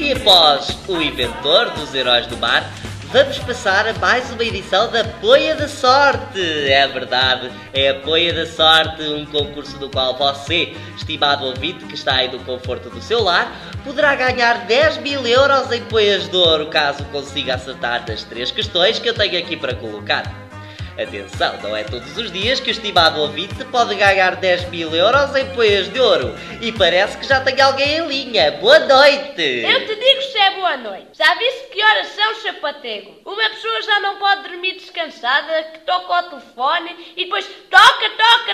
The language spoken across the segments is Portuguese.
E após o inventor dos heróis do mar, vamos passar a mais uma edição da Poia da Sorte. É verdade, é a Poia da Sorte, um concurso do qual você, estimado ouvinte que está aí no conforto do seu lar, poderá ganhar 10.000 euros em poias de ouro caso consiga acertar das 3 questões que eu tenho aqui para colocar. Atenção, não é todos os dias que o estimado ouvinte pode ganhar 10.000 euros em poias de ouro. E parece que já tem alguém em linha. Boa noite! Eu te digo se é boa noite. Já viste que horas são, chapatego? Uma pessoa já não pode dormir descansada, que toca ao telefone e depois toca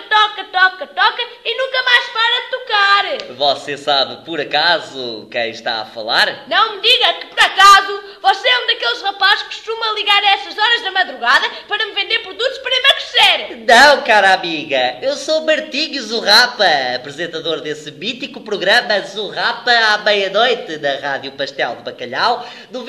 e nunca mais para de tocar. Você sabe, por acaso, quem está a falar? Não me diga que, por acaso, você é um daqueles rapazes que costuma ligar a essas horas da madrugada para me vender produtos para emagrecer. Não, cara amiga, eu sou Martinho Zurrapa, apresentador desse mítico programa Zurrapa à meia-noite da Rádio Pastel de Bacalhau,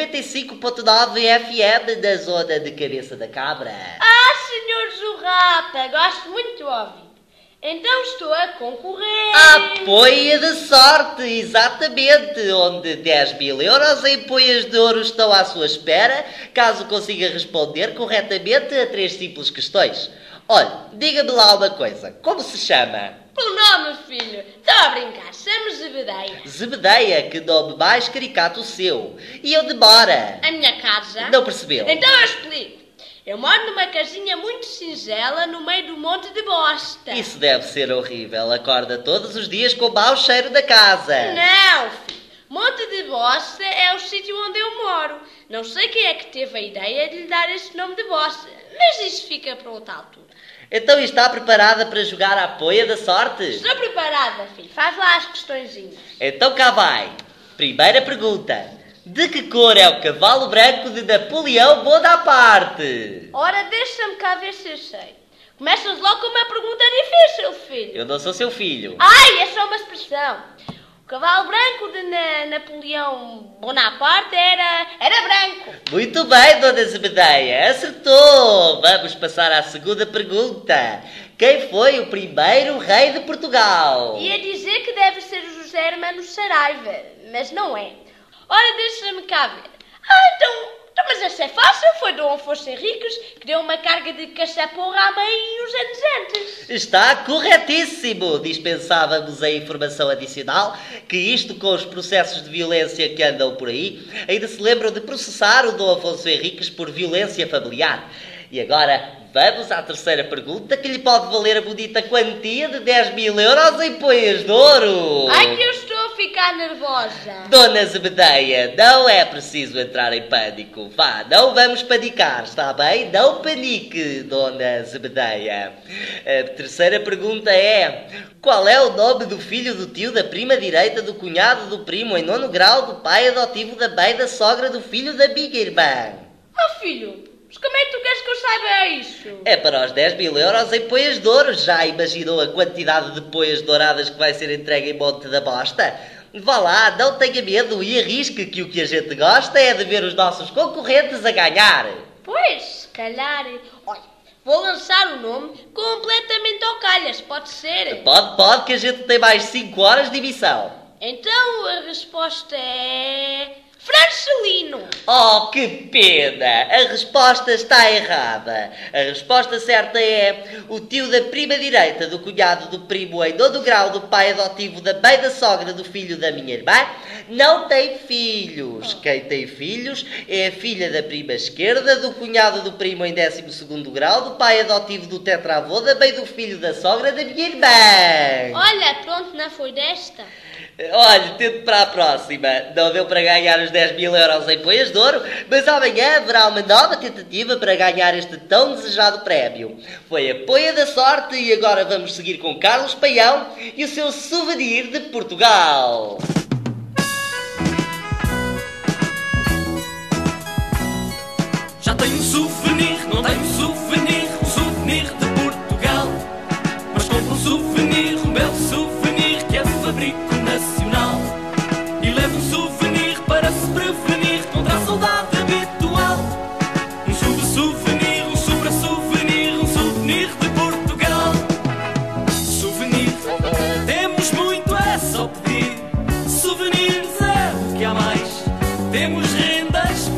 95.9 FM da zona de Cabeça da Cabra. Ah, senhor Zurrapa, gosto muito de ouvir. Então estou a concorrer. A Poia da Sorte, exatamente, onde 10.000 euros em poias de ouro estão à sua espera, caso consiga responder corretamente a 3 simples questões. Olha, diga-me lá uma coisa, como se chama? Pelo nome, filho. Estou a brincar, chamo Zebedeia. Zebedeia, que nome mais caricato o seu. E onde mora? A minha casa? Não percebeu? Então eu explico. Eu moro numa casinha muito singela no meio do monte de bosta. Isso deve ser horrível. Acorda todos os dias com o mau cheiro da casa. Não, filho. Monte de bosta é o sítio onde eu moro. Não sei quem é que teve a ideia de lhe dar este nome de bosta, mas isso fica para outra altura. Então está preparada para jogar a Poia da Sorte? Estou preparada, filho. Faz lá as questõezinhas. Então cá vai. Primeira pergunta. De que cor é o cavalo branco de Napoleão Bonaparte? Ora, deixa-me cá ver se eu sei. Começas logo com uma pergunta difícil, filho. Eu não sou seu filho. Ai, é só uma expressão. O cavalo branco de Napoleão Bonaparte era branco. Muito bem, dona Zebedeia. Acertou. Vamos passar à segunda pergunta. Quem foi o primeiro rei de Portugal? Ia dizer que deve ser o José Hermano Saraiva, mas não é. Ora, deixa-me cá ver. Então, mas essa é fácil. Foi Dom Afonso Henriques que deu uma carga de cachaporra à mãe uns anos antes. Está corretíssimo. Dispensávamos a informação adicional que isto com os processos de violência que andam por aí, ainda se lembram de processar o Dom Afonso Henriques por violência familiar. E agora vamos à terceira pergunta, que lhe pode valer a bonita quantia de 10.000 euros em poias de ouro. Ai, que eu estou a ficar nervosa. Dona Zebedeia, não é preciso entrar em pânico. Vá, não vamos panicar, está bem? Não panique, Dona Zebedeia. A terceira pergunta é: qual é o nome do filho do tio, da prima direita, do cunhado, do primo, em 9º grau, do pai adotivo, da mãe, da sogra, do filho da minha irmã? Oh, filho, mas como é que tu queres que eu saiba isso? É para os 10.000 euros em poias de ouro. Já imaginou a quantidade de poias douradas que vai ser entregue em Monte da Bosta? Vá lá, não tenha medo e arrisque, que o que a gente gosta é de ver os nossos concorrentes a ganhar. Pois, se calhar. Olha, vou lançar o nome completamente ao calhas, pode ser? Pode, que a gente tem mais 5 horas de emissão. Então a resposta é... Francelino. Oh, que pena! A resposta está errada. A resposta certa é: o tio da prima direita, do cunhado, do primo, em 9º grau, do pai adotivo, da mãe, da sogra, do filho da minha irmã, não tem filhos. Quem tem filhos é a filha da prima esquerda, do cunhado, do primo, em 12º grau, do pai adotivo, do tetravô, da mãe, do filho da sogra, da minha irmã. Olha, pronto, não foi desta. Olha, tento para a próxima. Não deu para ganhar os 10.000 euros em poias de ouro, mas amanhã haverá uma nova tentativa para ganhar este tão desejado prémio. Foi a Poia da Sorte e agora vamos seguir com Carlos Paião e o seu souvenir de Portugal. Já tenho um souvenir, não tenho um souvenir de Portugal. Mas compro um souvenir, um belo souvenir que é de fabrico nacional. E levo um souvenir para se prevenir contra a saudade habitual. Um sobre-souvenir, um sobre-souvenir, um souvenir de Portugal. Souvenir, temos muito, é só pedir. Souvenirs é o que há mais.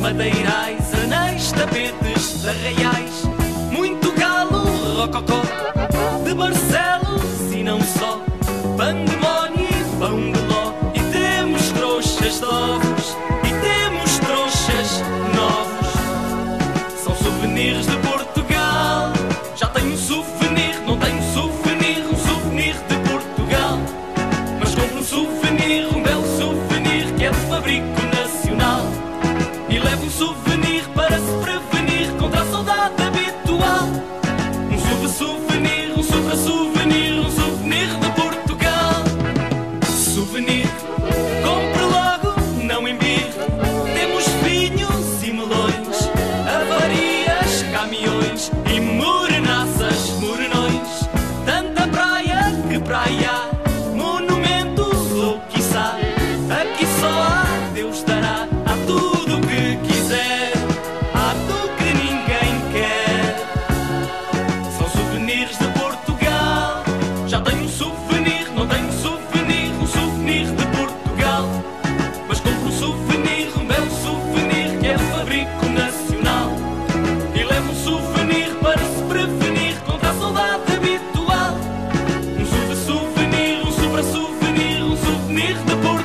madeirais, anéis, tapetes, arraiais, muito galo, rococó, de Barcelos e não só, pandemónio e pão de ló. E temos trouxas de ovos, e temos trouxas novos, são souvenirs de Portugal. Já tenho um souvenir, não tenho um souvenir de Portugal, mas compro um souvenir, um belo souvenir que é de fabrico nacional. E levo um souvenir para se prevenir contra a saudade habitual. Um souvenir, um souvenir, um souvenir de Portugal. Souvenir, compre logo, não embirre. Temos vinhos e melões, avarias, caminhões e morenaças, morenões. Tanta praia que praia há, monumentos ou quiçá, aqui só há Deus dará. Há tudo o que quiser, há tudo que ninguém quer. São souvenirs de Portugal. Já tenho um souvenir, não tenho um souvenir de Portugal, mas compro um souvenir, um belo souvenir que é de fabrico nacional. E levo um souvenir para se prevenir contra a saudade habitual. Um souvenir, um souvenir de Portugal.